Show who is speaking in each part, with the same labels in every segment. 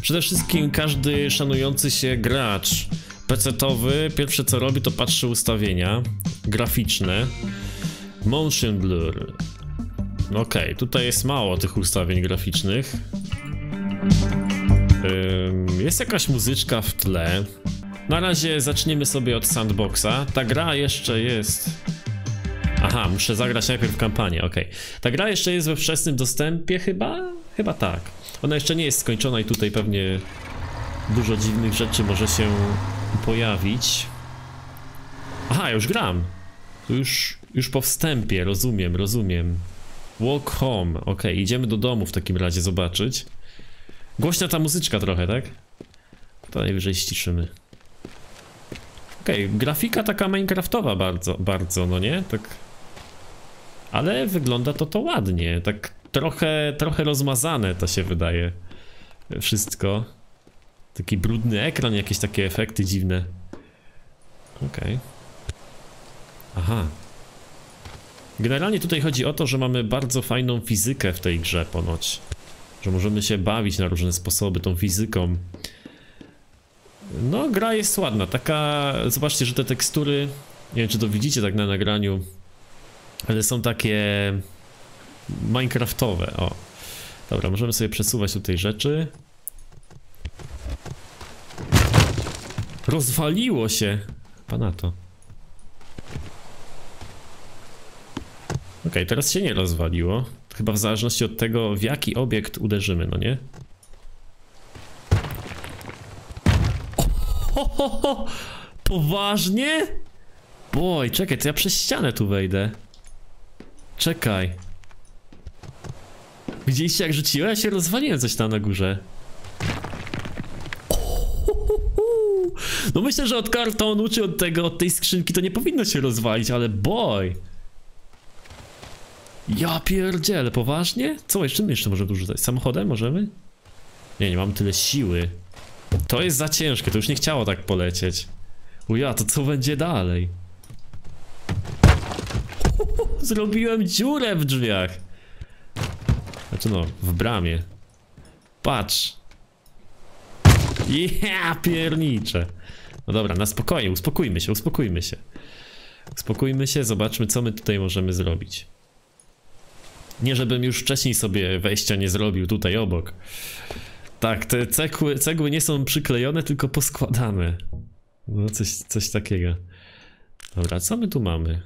Speaker 1: Przede wszystkim każdy szanujący się gracz PC-towy pierwsze co robi to patrzy ustawienia graficzne. Motion blur. Okej, tutaj jest mało tych ustawień graficznych. Jest jakaś muzyczka w tle. Na razie zaczniemy sobie od sandboxa. Ta gra jeszcze jest... Aha, muszę zagrać najpierw kampanię, okej. Ta gra jeszcze jest we wczesnym dostępie chyba? Chyba tak. Ona jeszcze nie jest skończona i tutaj pewnie dużo dziwnych rzeczy może się pojawić. Aha, już gram. To już po wstępie, rozumiem. Walk home, okej, idziemy do domu w takim razie zobaczyć. Głośna ta muzyczka trochę, tak? To najwyżej ściszymy. Okej, grafika taka minecraftowa bardzo, no nie? Tak. Ale wygląda to ładnie, tak trochę rozmazane to się wydaje. Wszystko. Taki brudny ekran, jakieś takie efekty dziwne. Okej. Aha. Generalnie tutaj chodzi o to, że mamy bardzo fajną fizykę w tej grze ponoć. Że możemy się bawić na różne sposoby tą fizyką. No, gra jest ładna, taka... Zobaczcie, że te tekstury... Nie wiem, czy to widzicie tak na nagraniu, ale są takie... minecraftowe, o. Dobra, możemy sobie przesuwać tutaj rzeczy. Rozwaliło się! Pana to. Okej, teraz się nie rozwaliło. Chyba w zależności od tego, w jaki obiekt uderzymy, no nie? Ho! Poważnie? Boj, czekaj, to ja przez ścianę tu wejdę. Czekaj. Widzieliście jak rzuciłem? Ja się rozwaliłem coś tam na górze. No myślę, że od kartonu czy od tej skrzynki to nie powinno się rozwalić, ale boj. Ja pierdzielę, poważnie? Co, czym jeszcze możemy tu rzucać? Samochodem możemy? Nie mamy tyle siły. To jest za ciężkie, to już nie chciało tak polecieć. Uja, to co będzie dalej? Zrobiłem dziurę w drzwiach. Znaczy no, w bramie. Patrz. Ja pierniczę. No dobra, na spokojnie, uspokójmy się. Uspokójmy się, zobaczmy co my tutaj możemy zrobić. Nie żebym już wcześniej sobie wejścia nie zrobił tutaj obok. Tak, te cegły nie są przyklejone, tylko poskładane. No coś takiego. Dobra, co my tu mamy?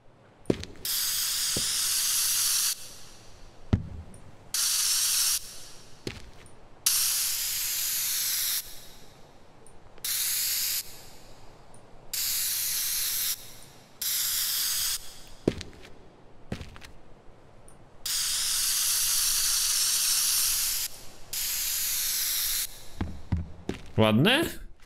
Speaker 1: Ładne?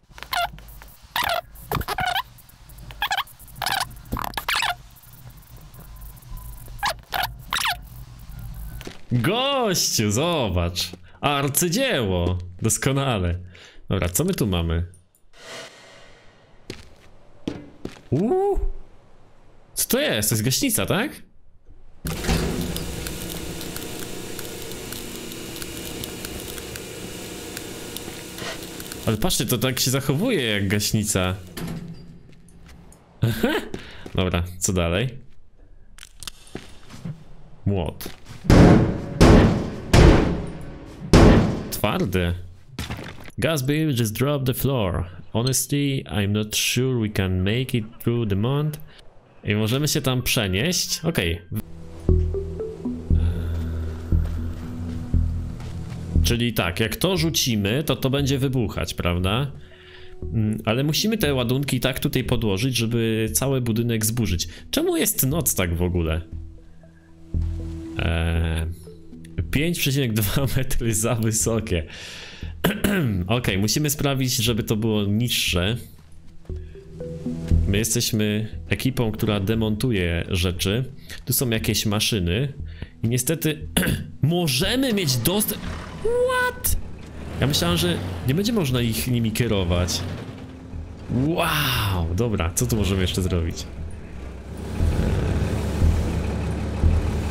Speaker 1: Gościu, zobacz. Arcydzieło. Doskonale. Dobra, co my tu mamy? Co to jest? To jest gaśnica, tak? Ale patrzcie, to tak się zachowuje jak gaśnica. Dobra, co dalej? Młot. Twardy. Gas bill just dropped the floor. Honestly, I'm not sure we can make it through the month. I możemy się tam przenieść. Okej. Czyli tak, jak to rzucimy, to będzie wybuchać, prawda? Ale musimy te ładunki tak tutaj podłożyć, żeby cały budynek zburzyć. Czemu jest noc tak w ogóle? 5,2 metry za wysokie. Okej, musimy sprawić, żeby to było niższe. My jesteśmy ekipą, która demontuje rzeczy. Tu są jakieś maszyny. I niestety możemy mieć dostęp... What? Ja myślałem, że nie będzie można nimi kierować. Wow, dobra, co tu możemy jeszcze zrobić?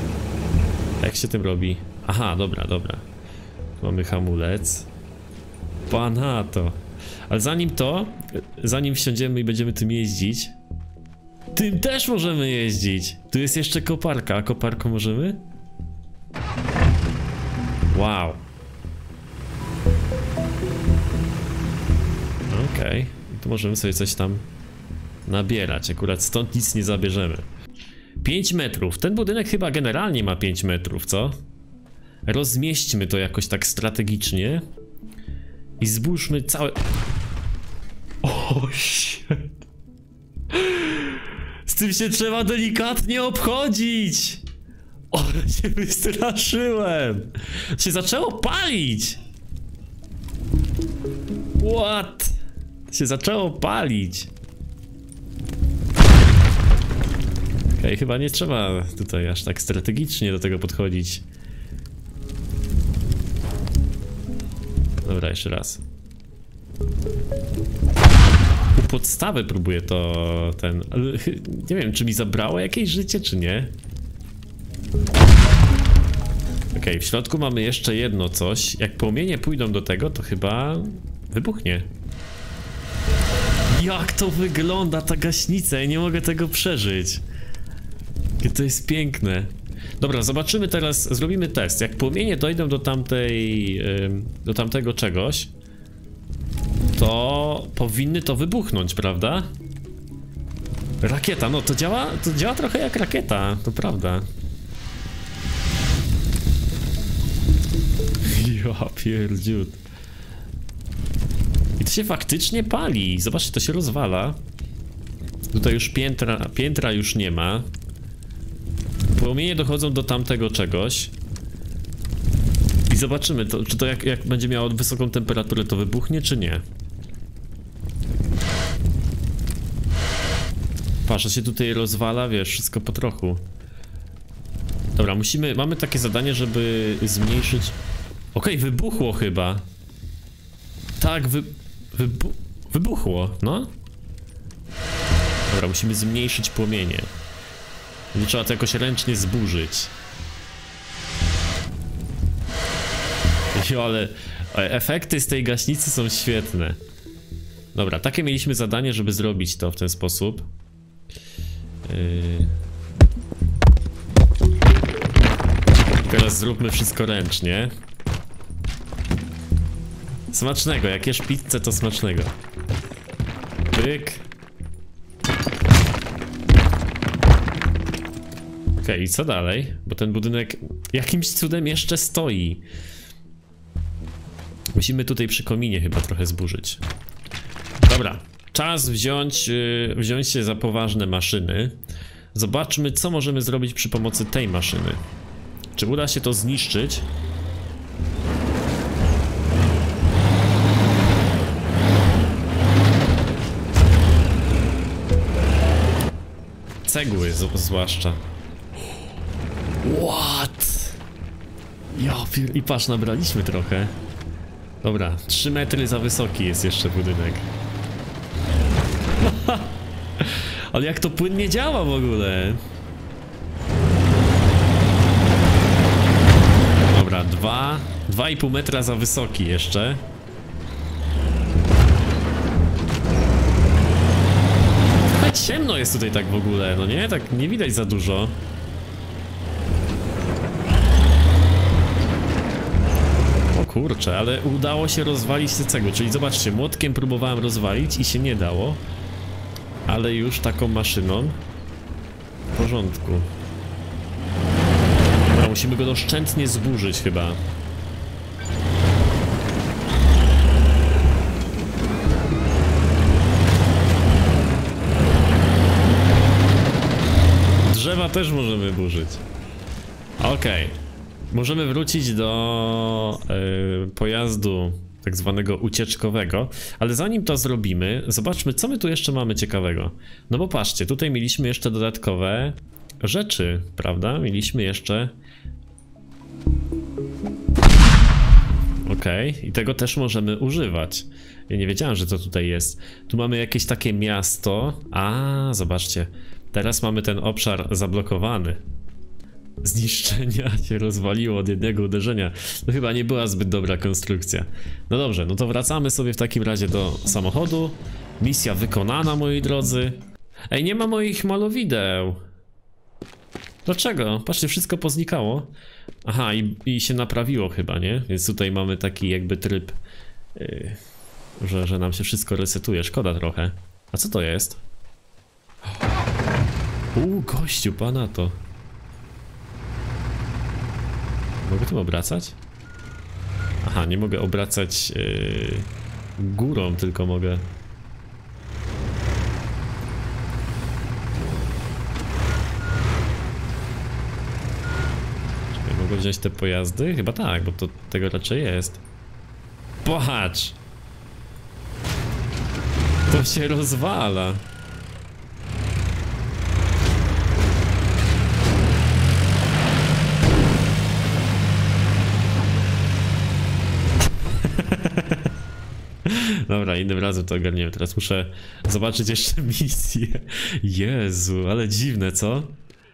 Speaker 1: Jak się tym robi? Aha, dobra. Tu mamy hamulec. Pana to. Ale zanim wsiądziemy i będziemy tym jeździć, tym też możemy jeździć. Tu jest jeszcze koparka, a koparką możemy? Wow. Okej, tu możemy sobie coś tam nabierać, akurat stąd nic nie zabierzemy. 5 metrów, ten budynek chyba generalnie ma 5 metrów, co? Rozmieśćmy to jakoś tak strategicznie i zbóżmy całe... O, shit. Z tym się trzeba delikatnie obchodzić. O, się wystraszyłem. Się zaczęło palić. What? Się zaczęło palić. Okej, chyba nie trzeba tutaj aż tak strategicznie do tego podchodzić. Dobra, jeszcze raz. U podstawy próbuję ale nie wiem, czy mi zabrało jakieś życie, czy nie. Okej, w środku mamy jeszcze jedno coś. Jak płomienie pójdą do tego, to chyba wybuchnie. Jak to wygląda, ta gaśnica? Ja nie mogę tego przeżyć. Jakie to jest piękne. Dobra, zobaczymy teraz, zrobimy test. Jak płomienie dojdą do tamtego czegoś, to powinny to wybuchnąć, prawda? Rakieta, no to działa trochę jak rakieta, to prawda. Ja pierdziut. I to się faktycznie pali. Zobaczcie, to się rozwala. Tutaj już piętra już nie ma. Płomienie dochodzą do tamtego czegoś. I zobaczymy, czy to jak będzie miało wysoką temperaturę, to wybuchnie, czy nie. Patrz, się tutaj rozwala, wiesz, wszystko po trochu. Dobra, mamy takie zadanie, żeby zmniejszyć... Okej, wybuchło chyba. Tak, wybuchło, no. Dobra, musimy zmniejszyć płomienie. Nie trzeba to jakoś ręcznie zburzyć. Jo, ale efekty z tej gaśnicy są świetne. Dobra, takie mieliśmy zadanie, żeby zrobić to w ten sposób. Teraz zróbmy wszystko ręcznie. Smacznego, jak jesz pizzę, to smacznego. Pyk. Okej, i co dalej? Bo ten budynek jakimś cudem jeszcze stoi. Musimy tutaj przy kominie chyba trochę zburzyć. Dobra, czas wziąć się za poważne maszyny. Zobaczmy, co możemy zrobić przy pomocy tej maszyny. Czy uda się to zniszczyć? Cegły zwłaszcza. What? I patrz, nabraliśmy trochę. Dobra, 3 metry za wysoki jest jeszcze budynek. Ale jak to płynnie działa w ogóle? Dobra, 2,5 metra za wysoki jeszcze. Trochę ciemno jest tutaj tak w ogóle, no nie? Tak nie widać za dużo. O kurczę, ale udało się rozwalić te cegły, czyli zobaczcie, młotkiem próbowałem rozwalić i się nie dało. Ale już taką maszyną w porządku. Dobra, musimy go doszczętnie zburzyć chyba. Drzewa też możemy burzyć. Okej. Możemy wrócić do pojazdu tak zwanego ucieczkowego, ale zanim to zrobimy, zobaczmy, co my tu jeszcze mamy ciekawego. No bo patrzcie, tutaj mieliśmy jeszcze dodatkowe rzeczy, prawda? Mieliśmy jeszcze... Okej, i tego też możemy używać. Ja nie wiedziałem, że to tutaj jest. Tu mamy jakieś takie miasto. A, zobaczcie. Teraz mamy ten obszar zablokowany. zniszczenia się rozwaliło od jednego uderzenia. To chyba nie była zbyt dobra konstrukcja. No dobrze, no to wracamy sobie w takim razie do samochodu. Misja wykonana, moi drodzy. Ej, nie ma moich malowideł. Dlaczego? Patrzcie, wszystko poznikało. Aha, i się naprawiło chyba, nie? Więc tutaj mamy taki jakby tryb, że nam się wszystko resetuje. Szkoda trochę. A co to jest? Gościu, pana to. Mogę tym obracać? Aha, nie mogę obracać górą, tylko mogę... Czekaj, mogę wziąć te pojazdy? Chyba tak, bo to tego raczej jest. Patrz! To się rozwala. Dobra, innym razem to ogarniemy. Teraz muszę zobaczyć jeszcze misję. Jezu, ale dziwne, co?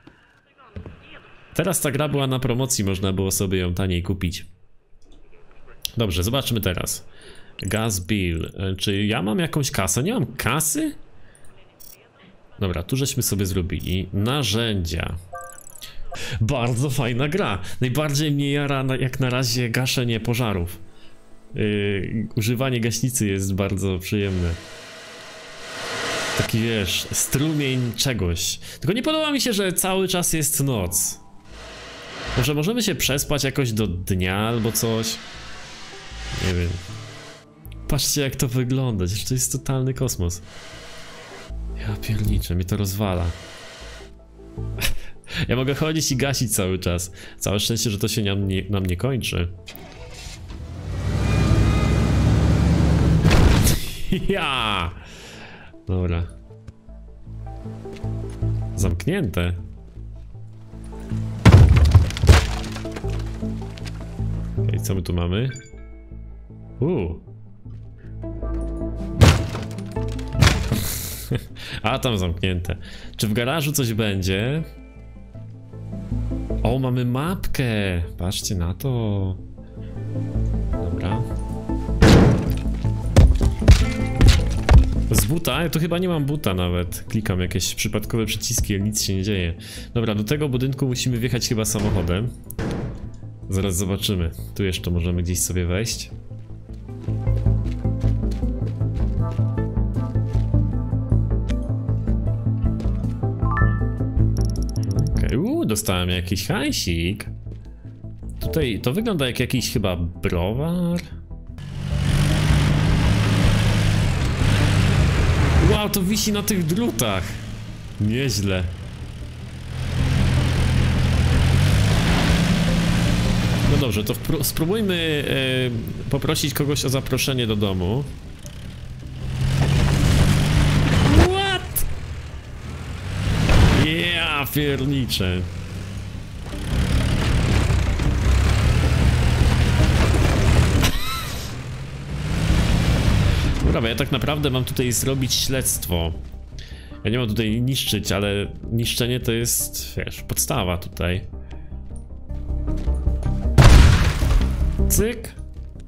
Speaker 1: Teraz ta gra była na promocji, można było sobie ją taniej kupić. Dobrze, zobaczmy teraz. Gas bill. Czy ja mam jakąś kasę? Nie mam kasy? Dobra, tu żeśmy sobie zrobili. Narzędzia. Bardzo fajna gra. Najbardziej mnie jara jak na razie gaszenie pożarów. Używanie gaśnicy jest bardzo przyjemne. Taki, wiesz, strumień czegoś. Tylko nie podoba mi się, że cały czas jest noc. Może możemy się przespać jakoś do dnia albo coś. Nie wiem. Patrzcie, jak to wygląda. To jest totalny kosmos. Ja pierniczę, mnie to rozwala. Ja mogę chodzić i gasić cały czas. Całe szczęście, że to się nam nie kończy. Ja! Dobra. Zamknięte. Okej, co my tu mamy? A, tam zamknięte. Czy w garażu coś będzie? O, mamy mapkę. Patrzcie na to. Dobra. Z buta? Ja tu chyba nie mam buta nawet. Klikam jakieś przypadkowe przyciski, ale nic się nie dzieje. Dobra, do tego budynku musimy wjechać chyba samochodem. Zaraz zobaczymy. Tu jeszcze możemy gdzieś sobie wejść. Okej, dostałem jakiś hajsik. Tutaj to wygląda jak jakiś chyba browar. Wow, to wisi na tych drutach. Nieźle. No dobrze, to spróbujmy poprosić kogoś o zaproszenie do domu. What? Ja pierniczę. Dobra, ja tak naprawdę mam tutaj zrobić śledztwo. Ja nie mam tutaj niszczyć, ale niszczenie to jest, wiesz, podstawa tutaj. Cyk.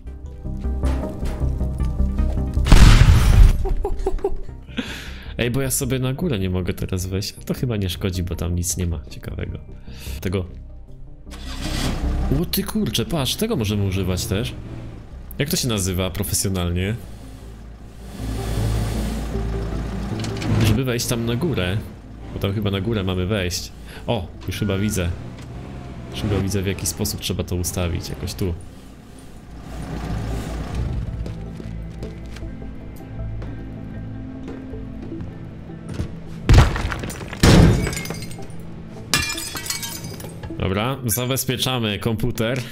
Speaker 1: Ej, bo ja sobie na górę nie mogę teraz wejść. To chyba nie szkodzi, bo tam nic nie ma ciekawego. Tego... O ty kurczę, patrz, tego możemy używać też. Jak to się nazywa profesjonalnie? Żeby wejść tam na górę. Bo tam chyba na górę mamy wejść. O, już chyba widzę. Już chyba widzę, w jaki sposób trzeba to ustawić. Jakoś tu. Dobra, zabezpieczamy komputer.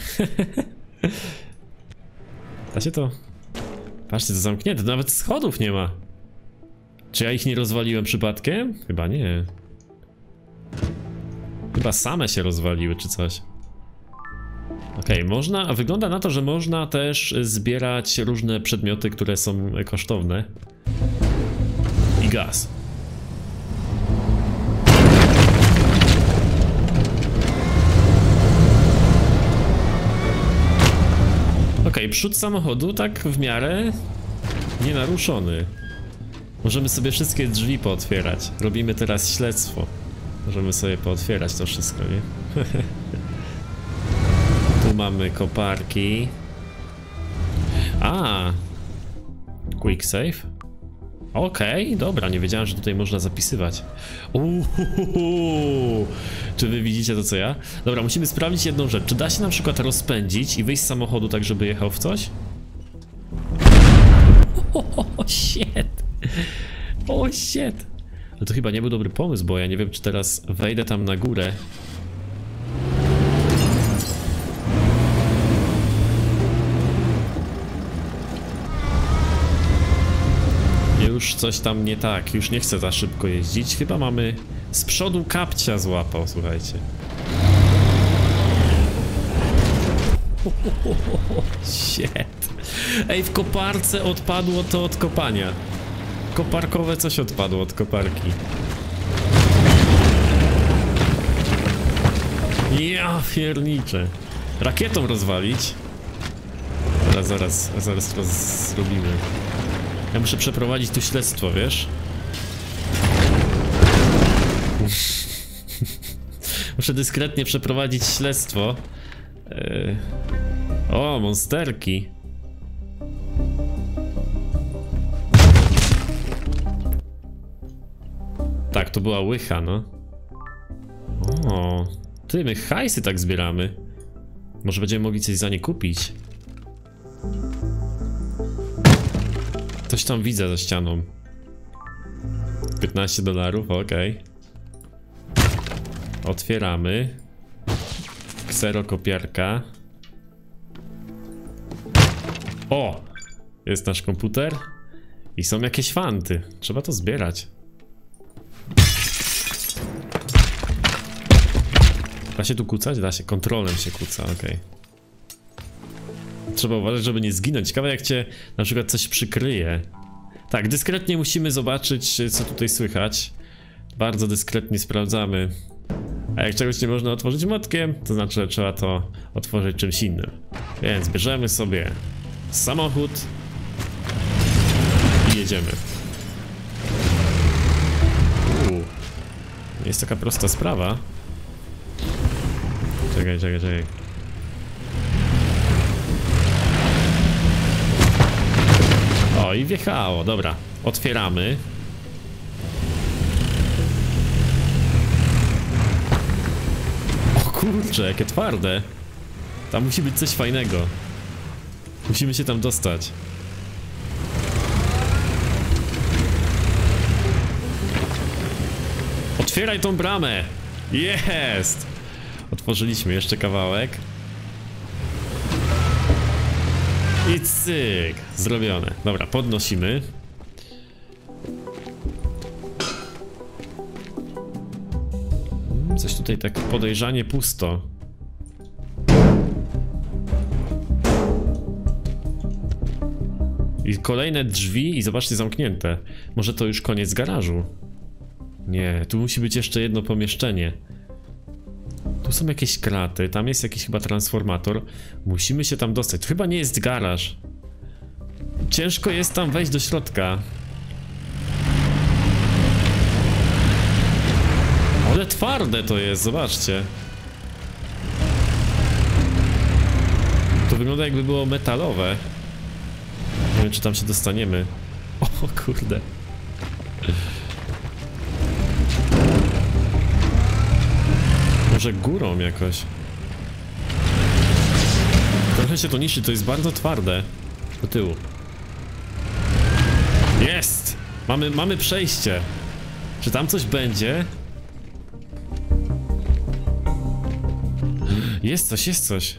Speaker 1: Da się to... Patrzcie, to zamknięte, nawet schodów nie ma. Czy ja ich nie rozwaliłem przypadkiem? Chyba nie. Chyba same się rozwaliły, czy coś. Okej, można... A wygląda na to, że można też zbierać różne przedmioty, które są kosztowne. I gaz. Okej, przód samochodu tak w miarę nienaruszony. Możemy sobie wszystkie drzwi pootwierać. Robimy teraz śledztwo. Możemy sobie pootwierać to wszystko, nie? Tu mamy koparki. A, quick save. Okej, dobra, nie wiedziałem, że tutaj można zapisywać. Czy wy widzicie to co ja? Dobra, musimy sprawdzić jedną rzecz. Czy da się na przykład rozpędzić i wyjść z samochodu tak, żeby jechał w coś? Shit. O shit. Ale to chyba nie był dobry pomysł, bo ja nie wiem, czy teraz wejdę tam na górę. Już coś tam nie tak, już nie chcę za szybko jeździć. Chyba mamy... Z przodu kapcia złapał, słuchajcie. Shit. Ej, w koparce odpadło to od kopania. Koparkowe coś odpadło od koparki. Ja pierniczę. Rakietą rozwalić? Zaraz zrobimy. Ja muszę przeprowadzić tu śledztwo, wiesz? Muszę dyskretnie przeprowadzić śledztwo. O, monsterki. Tak, to była łycha, no. O, ty, my hajsy tak zbieramy. Może będziemy mogli coś za nie kupić. Coś tam widzę za ścianą. $15, okej. Otwieramy. Kserokopiarka. O! Jest nasz komputer. I są jakieś fanty. Trzeba to zbierać. Da się tu kucać? Da się. Kontrolem się kuca, okej. Trzeba uważać, żeby nie zginąć. Ciekawe jak cię na przykład coś przykryje. Tak, dyskretnie musimy zobaczyć, co tutaj słychać. Bardzo dyskretnie sprawdzamy. A jak czegoś nie można otworzyć młotkiem, to znaczy, że trzeba to otworzyć czymś innym. Więc bierzemy sobie samochód i jedziemy. Nie jest taka prosta sprawa. Czekaj. O, i wjechało, dobra. Otwieramy. O kurczę, jakie twarde. Tam musi być coś fajnego. Musimy się tam dostać. Otwieraj tą bramę! Jest! Otworzyliśmy jeszcze kawałek. I cyk! Zrobione. Dobra, podnosimy. Coś tutaj tak podejrzanie pusto. I kolejne drzwi i zobaczcie, zamknięte. Może to już koniec garażu? Nie, tu musi być jeszcze jedno pomieszczenie. Tu są jakieś kraty, tam jest jakiś chyba transformator. Musimy się tam dostać. To chyba nie jest garaż. Ciężko jest tam wejść do środka. Ale twarde to jest, zobaczcie. To wygląda jakby było metalowe. Nie wiem, czy tam się dostaniemy. O kurde. Może górą jakoś. Trochę się to niszczy, to jest bardzo twarde. Do tyłu. Jest! Mamy przejście. Czy tam coś będzie? Jest coś.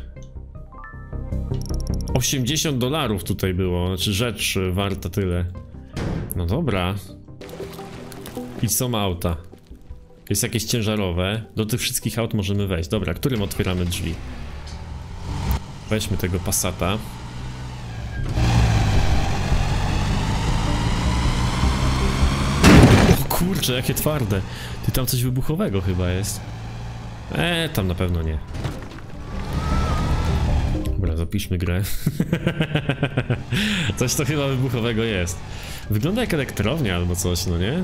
Speaker 1: $80 tutaj było, znaczy rzecz warta tyle. No dobra. I są auta. Jest jakieś ciężarowe. Do tych wszystkich aut możemy wejść. Dobra, którym otwieramy drzwi? Weźmy tego Passata. O kurczę, jakie twarde. Ty, tam coś wybuchowego chyba jest. Tam na pewno nie. Dobra, zapiszmy grę. Coś to chyba wybuchowego jest. Wygląda jak elektrownia albo coś, no nie?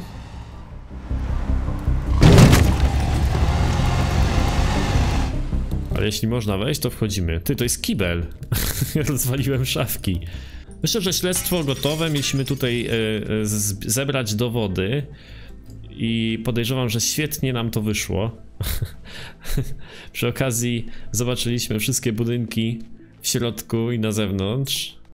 Speaker 1: Ale jeśli można wejść, to wchodzimy. Ty, to jest kibel. Rozwaliłem szafki. Myślę, że śledztwo gotowe. Mieliśmy tutaj zebrać dowody. I podejrzewam, że świetnie nam to wyszło. Przy okazji zobaczyliśmy wszystkie budynki w środku i na zewnątrz.